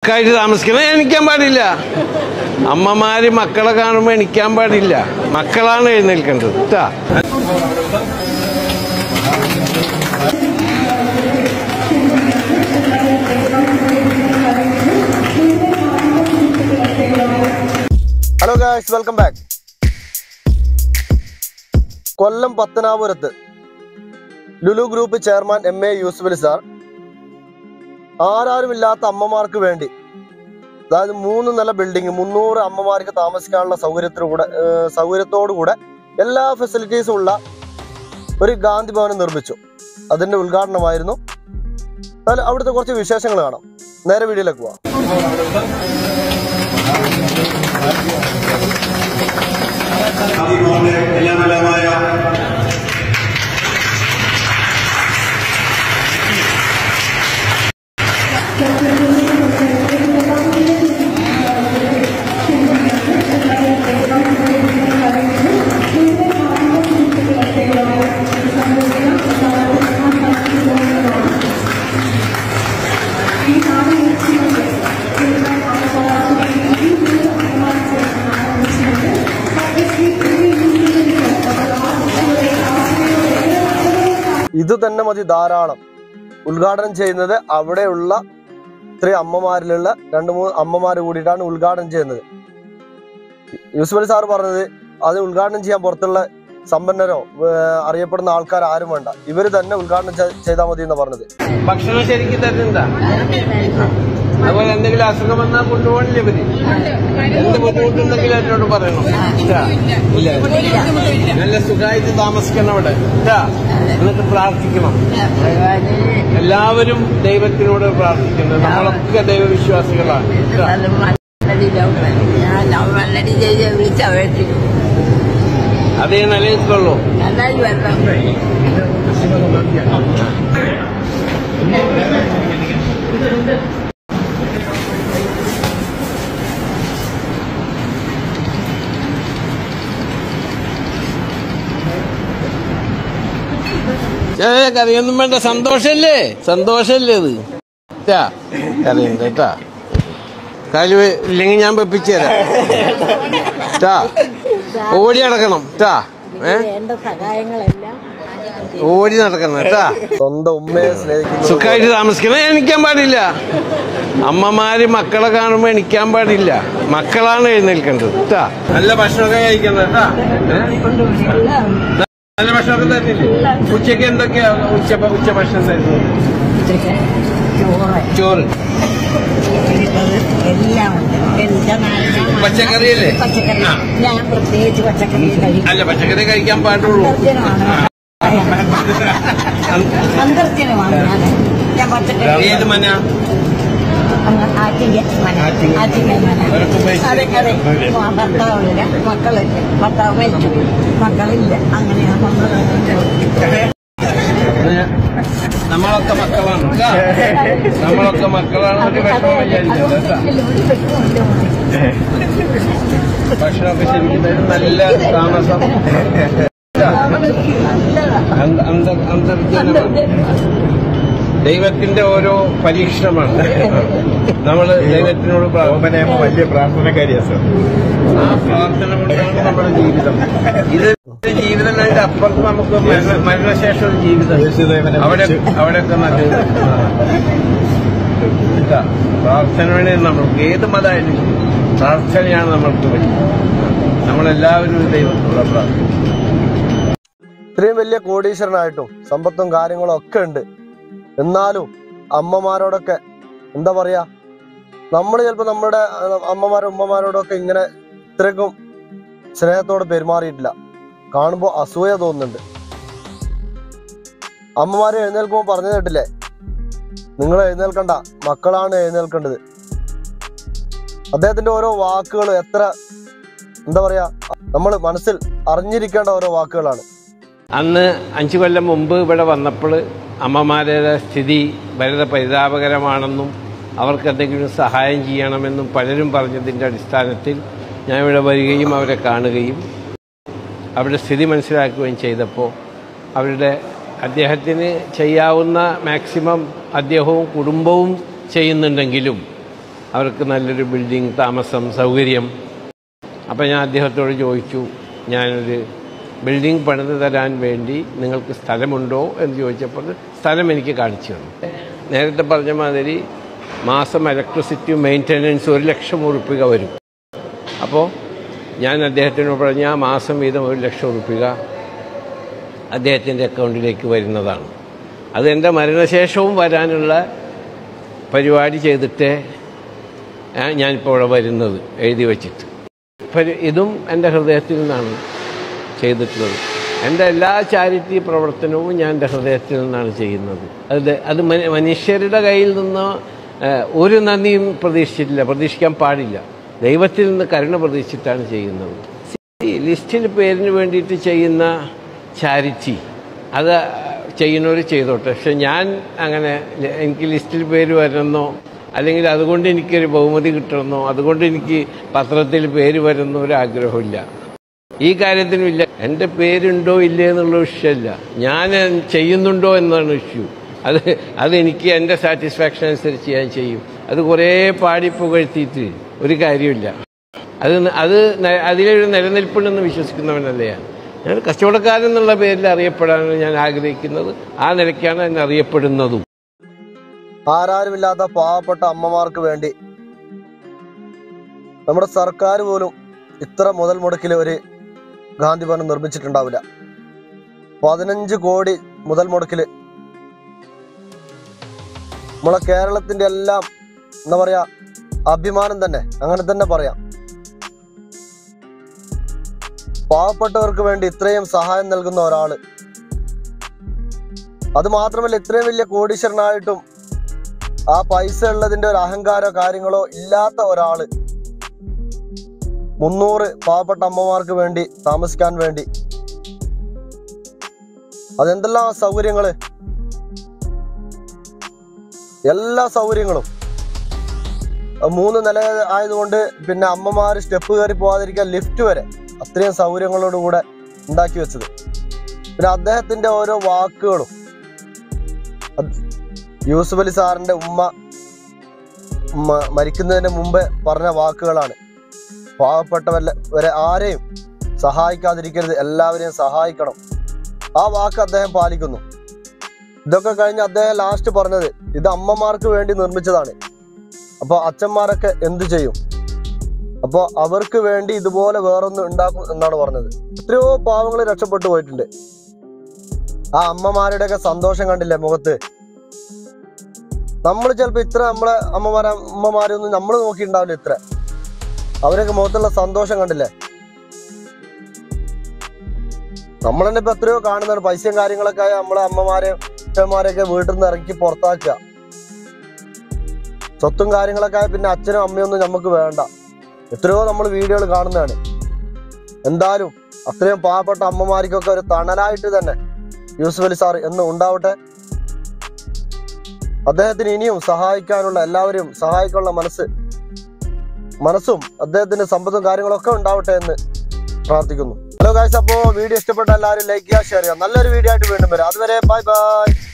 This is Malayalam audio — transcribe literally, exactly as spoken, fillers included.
കായിട്ട് താമസിക്കുന്നത് എണിക്കാൻ പാടില്ല. അമ്മമാര് മക്കളെ കാണുമ്പോൾ എണിക്കാൻ പാടില്ല. മക്കളാണ് എഴുന്നേൽക്കേണ്ടത് കേട്ടാ. Hello guys, welcome back. Kollam പത്തനാപുരത്ത് Lulu group chairman M A Yusuf sir ആരാരുമില്ലാത്ത അമ്മമാർക്ക് വേണ്ടി, അതായത് മൂന്ന് നില ബിൽഡിംഗ്, മുന്നൂറ് അമ്മമാർക്ക് താമസിക്കാനുള്ള സൗകര്യത്തിലൂടെ സൗകര്യത്തോടുകൂടെ എല്ലാ ഫെസിലിറ്റീസും ഉള്ള ഒരു ഗാന്ധിഭവൻ നിർമ്മിച്ചു. അതിന്റെ ഉദ്ഘാടനമായിരുന്നു. അതായത് അവിടുത്തെ കുറച്ച് വിശേഷങ്ങൾ കാണാം. നേരെ വീഡിയോയിലേക്ക് പോവാം. ഇത് തന്നെ മതി ധാരാളം. ഉദ്ഘാടനം ചെയ്യുന്നത് അവിടെയുള്ള ഇത്രയും അമ്മമാരിലുള്ള രണ്ട് മൂന്ന് അമ്മമാർ കൂടിയിട്ടാണ് ഉദ്ഘാടനം ചെയ്യുന്നത്. യൂസുഫ് സാർ പറഞ്ഞത് അത് ഉദ്ഘാടനം ചെയ്യാൻ പുറത്തുള്ള സമ്പന്നരോ അറിയപ്പെടുന്ന ആൾക്കാർ ആരും വേണ്ട, ഇവര് തന്നെ ഉദ്ഘാടനം ചെയ്താൽ മതി എന്ന് പറഞ്ഞത്. ഭക്ഷണം ശരിക്കും തരുന്നുണ്ടാ? അതുപോലെ എന്തെങ്കിലും അസുഖം വന്നാൽ കൊണ്ടുപോകണില്ലേ ഇവര്? എന്ത് ബുദ്ധിമുട്ടുണ്ടെങ്കിലും എന്നോട് പറയണം. നല്ല സുഖമായിട്ട് താമസിക്കണം അവിടെ. എന്നിട്ട് പ്രാർത്ഥിക്കണം. എല്ലാവരും ദൈവത്തിനോട് പ്രാർത്ഥിക്കുന്നത്. നമ്മളൊക്കെ ദൈവവിശ്വാസികളാണ്. അതേ നിലനിൽക്കുള്ളൂ. കറിയൊന്നും വേണ്ട. സന്തോഷല്ലേ? സന്തോഷല്ലേ ഇത്? കറിയുണ്ട് കേട്ടാ. കാല് ഇല്ലെങ്കിൽ ഞാൻ വെപ്പിച്ചു തരാം ട്ടാ. ഓടി നടക്കണം ട്ടാ. ഏ ഓടി നടക്കണം കേട്ടാ. സ്വന്തം ഉമ്മയെ സ്നേഹിക്കുന്നു. സുഖമായിട്ട് താമസിക്കുന്നത് എണിക്കാൻ പാടില്ല. അമ്മമാര് മക്കളെ കാണുമ്പോൾ എണിക്കാൻ പാടില്ല. മക്കളാണ് എഴുന്നേൽക്കേണ്ടത് കേട്ടാ. നല്ല ഭക്ഷണമൊക്കെ കഴിക്കണം കേട്ടാ. നല്ല ഭക്ഷണമൊക്കെ തരുന്നില്ലേ? ഉച്ചക്ക് എന്തൊക്കെയാ ഉച്ച ഉച്ച ഭക്ഷണം തരുന്നത്? ചോറ്, പച്ചക്കറിയല്ലേ? അല്ല, പച്ചക്കറി കഴിക്കാൻ പാടുള്ളൂ. ഏത് മന? ഭർത്താവില്ല, മക്കളില്ല, ഭർത്താവ് മരിച്ചു, മക്കളില്ല. അങ്ങനെയാണ് നമ്മളൊക്കെ മക്കളാണ്. നമ്മളൊക്കെ മക്കളാണ്. ഒരു വിഷമം വിചാരിക്കുന്നത്. ഭക്ഷണമൊക്കെ ശരിക്കും തരും. നല്ല താമസം. അന്തർജനമാണ്. ദൈവത്തിന്റെ ഓരോ പരീക്ഷണമാണ്. നമ്മള് ദൈവത്തിനോട് വലിയ പ്രാർത്ഥനക്കാരിയാണ്. ആ പ്രാർത്ഥന കൊണ്ടാണ് നമ്മുടെ ജീവിതം. ഇത് ജീവിതം അതിന്റെ അപ്പുറത്ത് നമുക്ക് മരണശേഷം ഒരു ജീവിതം. അവിടെ അവിടെയൊക്കെ നല്ല പ്രാർത്ഥന വേണേ. നമ്മൾക്ക് ഏത് മതമായാലും പ്രാർത്ഥനയാണ് നമ്മൾക്ക് വേണ്ടി. നമ്മളെല്ലാവരും ദൈവത്തിനുള്ള പ്രാർത്ഥന. ഇത്രയും വലിയ കോടീശ്വരനായിട്ടും സമ്പത്തും കാര്യങ്ങളും ഒക്കെ ഉണ്ട്. എന്നാലും അമ്മമാരോടൊക്കെ എന്താ പറയാ, നമ്മൾ ചിലപ്പോ നമ്മുടെ അമ്മമാരും ഉമ്മമാരോടൊക്കെ ഇങ്ങനെ ഇത്രയ്ക്കും സ്നേഹത്തോടെ പെരുമാറിയിട്ടില്ല. കാണുമ്പോൾ അസൂയ തോന്നുന്നുണ്ട്. അമ്മമാരെ എഴുന്നേൽക്കുമ്പോൾ പറഞ്ഞു കേട്ടില്ലേ, നിങ്ങൾ എഴുന്നേൽക്കണ്ട, മക്കളാണ് എഴുന്നേൽക്കേണ്ടത്. അദ്ദേഹത്തിന്റെ ഓരോ വാക്കുകൾ എത്ര എന്താ പറയാ, നമ്മൾ മനസ്സിൽ അറിഞ്ഞിരിക്കേണ്ട ഓരോ വാക്കുകളാണ്. അന്ന് അഞ്ചു കൊല്ലം മുമ്പ് ഇവിടെ വന്നപ്പോൾ അമ്മമാരുടെ സ്ഥിതി വളരെ പരിതാപകരമാണെന്നും അവർക്ക് എന്തെങ്കിലും സഹായം ചെയ്യണമെന്നും പലരും പറഞ്ഞതിൻ്റെ അടിസ്ഥാനത്തിൽ ഞാൻ ഇവിടെ വരികയും അവരെ കാണുകയും അവരുടെ സ്ഥിതി മനസ്സിലാക്കുകയും ചെയ്തപ്പോൾ അവരുടെ അദ്ദേഹത്തിന് ചെയ്യാവുന്ന മാക്സിമം അദ്ദേഹവും കുടുംബവും ചെയ്യുന്നുണ്ടെങ്കിലും അവർക്ക് നല്ലൊരു ബിൽഡിംഗ്, താമസം, സൗകര്യം. അപ്പോൾ ഞാൻ അദ്ദേഹത്തോട് ചോദിച്ചു, ഞാനൊരു ബിൽഡിംഗ് പണിത് തരാൻ വേണ്ടി നിങ്ങൾക്ക് സ്ഥലമുണ്ടോ എന്ന് ചോദിച്ചപ്പോൾ സ്ഥലം എനിക്ക് കാണിച്ചു തന്നു. നേരത്തെ പറഞ്ഞ മാതിരി മാസം ഇലക്ട്രിസിറ്റി മെയിൻ്റനൻസ് ഒരു ലക്ഷം ഉറുപ്പിക വരും. അപ്പോൾ ഞാൻ അദ്ദേഹത്തിനോട് പറഞ്ഞ ആ മാസം വീതം ഒരു ലക്ഷം ഉറുപ്പിക അദ്ദേഹത്തിൻ്റെ അക്കൗണ്ടിലേക്ക് വരുന്നതാണ്. അത് എൻ്റെ മരണശേഷവും വരാനുള്ള പരിപാടി ചെയ്തിട്ട് ഞാനിപ്പോൾ ഇവിടെ വരുന്നത് എഴുതി വച്ചിട്ട്. ഇതും എൻ്റെ ഹൃദയത്തിൽ നിന്നാണ് ചെയ്തിട്ടുള്ളത്. എൻ്റെ എല്ലാ ചാരിറ്റി പ്രവർത്തനവും ഞാൻ എൻ്റെ ഹൃദയത്തിൽ നിന്നാണ് ചെയ്യുന്നത്. അത് അത് മനുഷ്യരുടെ കയ്യിൽ നിന്ന് ഒരു നന്ദിയും പ്രതീക്ഷിച്ചിട്ടില്ല, പ്രതീക്ഷിക്കാൻ പാടില്ല. ദൈവത്തിൽ നിന്ന് കരുണ പ്രതീക്ഷിച്ചിട്ടാണ് ചെയ്യുന്നത്. ലിസ്റ്റിൽ പേരിന് വേണ്ടിയിട്ട് ചെയ്യുന്ന ചാരിറ്റി അത് ചെയ്യുന്നവർ ചെയ്തോട്ടെ. പക്ഷെ ഞാൻ അങ്ങനെ എനിക്ക് ലിസ്റ്റിൽ പേര് വരണമെന്നോ അല്ലെങ്കിൽ അതുകൊണ്ട് എനിക്കൊരു ബഹുമതി കിട്ടണമെന്നോ അതുകൊണ്ട് എനിക്ക് പത്രത്തിൽ പേര് വരുന്ന ഒരു ആഗ്രഹമില്ല. ഈ കാര്യത്തിനുമില്ല. എൻ്റെ പേരുണ്ടോ ഇല്ലേ എന്നുള്ള വിഷയമല്ല, ഞാൻ ചെയ്യുന്നുണ്ടോ എന്നാണ് ഇഷ്യൂ. അത് അതെനിക്ക് എൻ്റെ സാറ്റിസ്ഫാക്ഷൻ അനുസരിച്ച് ഞാൻ ചെയ്യും. അത് കുറേ പാടി പുകഴ്ത്തിയിട്ട് ഒരു കാര്യമില്ല. അത് അത് അതിലൊരു നിലനിൽപ്പുണ്ടെന്ന് വിശ്വസിക്കുന്നവനല്ലേ ഞാൻ. ഞാൻ കച്ചവടക്കാരൻ എന്നുള്ള പേരിൽ അറിയപ്പെടാനാണ് ഞാൻ ആഗ്രഹിക്കുന്നത്. ആ നിലയ്ക്കാണ് എന്നെ അറിയപ്പെടുന്നതും. ആരാരുമില്ലാത്ത പാവപ്പെട്ട അമ്മമാർക്ക് വേണ്ടി നമ്മുടെ സർക്കാർ പോലും ഇത്ര മുതൽ മുടക്കിൽ ഒരു ഗാന്ധിഭവനം നിർമ്മിച്ചിട്ടുണ്ടാവില്ല. പതിനഞ്ച് കോടി മുതൽ മുടക്കില് നമ്മളെ കേരളത്തിന്റെ എല്ലാം എന്താ പറയാ അഭിമാനം തന്നെ, അങ്ങനെ തന്നെ പറയാം. പാവപ്പെട്ടവർക്ക് വേണ്ടി ഇത്രയും സഹായം നൽകുന്ന ഒരാള്, അത് മാത്രമല്ല ഇത്രയും വലിയ കോടീശ്വരനായിട്ടും ആ പൈസ ഉള്ളതിന്റെ ഒരു അഹങ്കാരോ കാര്യങ്ങളോ ഇല്ലാത്ത ഒരാള് മുന്നൂറ് പാവപ്പെട്ട അമ്മമാർക്ക് വേണ്ടി താമസിക്കാൻ വേണ്ടി അതെന്തെല്ലാം സൗകര്യങ്ങള്, എല്ലാ സൗകര്യങ്ങളും മൂന്ന് നില ആയതുകൊണ്ട് പിന്നെ അമ്മമാര് സ്റ്റെപ്പ് കയറി പോകാതിരിക്കാൻ ലിഫ്റ്റ് വരെ അത്രയും സൗകര്യങ്ങളോടുകൂടെ ഉണ്ടാക്കി വെച്ചത്. പിന്നെ അദ്ദേഹത്തിന്റെ ഓരോ വാക്കുകളും യൂസുഫ് അലി സാറിന്റെ ഉമ്മ മരിക്കുന്നതിന് മുമ്പ് പറഞ്ഞ വാക്കുകളാണ്. പാവപ്പെട്ടവരെ ആരെയും സഹായിക്കാതിരിക്കരുത്, എല്ലാവരെയും സഹായിക്കണം. ആ വാക്ക് അദ്ദേഹം പാലിക്കുന്നു. ഇതൊക്കെ കഴിഞ്ഞ് അദ്ദേഹം ലാസ്റ്റ് പറഞ്ഞത് ഇത് അമ്മമാർക്ക് വേണ്ടി നിർമ്മിച്ചതാണ്. അപ്പോൾ അച്ഛന്മാരൊക്കെ എന്തു ചെയ്യും? അപ്പോൾ അവർക്ക് വേണ്ടി ഇതുപോലെ വേറൊന്ന് ഉണ്ടാക്കും എന്നാണ് പറഞ്ഞത്. എത്രയോ പാവങ്ങൾ രക്ഷപ്പെട്ടു പോയിട്ടുണ്ട്. ആ അമ്മമാരുടെയൊക്കെ സന്തോഷം കണ്ടില്ലേ മുഖത്ത്? നമ്മൾ ചിലപ്പോൾ ഇത്ര നമ്മളെ അമ്മമാരെ അമ്മമാരൊന്നും നമ്മൾ നോക്കിയിട്ടുണ്ടാവില്ല ഇത്ര. അവരൊക്കെ മുഖത്തുള്ള സന്തോഷം കണ്ടില്ലേ? നമ്മൾ തന്നെ ഇപ്പൊ എത്രയോ കാണുന്നതാണ്. പൈസയും കാര്യങ്ങളൊക്കെ നമ്മളെ അമ്മമാരെയും അച്ഛന്മാരെയൊക്കെ വീട്ടിൽ നിന്ന് ഇറക്കി പുറത്താക്കുക. സ്വത്തും കാര്യങ്ങളൊക്കെ പിന്നെ അച്ഛനും അമ്മയൊന്നും നമുക്ക് വേണ്ട. എത്രയോ നമ്മൾ വീഡിയോകൾ കാണുന്നതാണ്. എന്തായാലും അത്രയും പാവപ്പെട്ട അമ്മമാർക്കൊക്കെ ഒരു തണലായിട്ട് തന്നെ യൂസുഫ് അലി സാർ എന്നും ഉണ്ടാവട്ടെ. അദ്ദേഹത്തിന് ഇനിയും സഹായിക്കാനുള്ള, എല്ലാവരെയും സഹായിക്കാനുള്ള മനസ്സ് മനസ്സും അദ്ദേഹത്തിന്റെ സമ്പത്തും കാര്യങ്ങളൊക്കെ ഉണ്ടാവട്ടെ എന്ന് പ്രാർത്ഥിക്കുന്നു. ഹലോ ഗൈസ്, അപ്പോൾ വീഡിയോ ഇഷ്ടപ്പെട്ട എല്ലാവരും ലൈക്ക് ചെയ്യുക, ഷെയർ ചെയ്യുക. നല്ലൊരു വീഡിയോ ആയിട്ട് വീണ്ടും വരാം. അതുവരെ ബൈ ബൈ.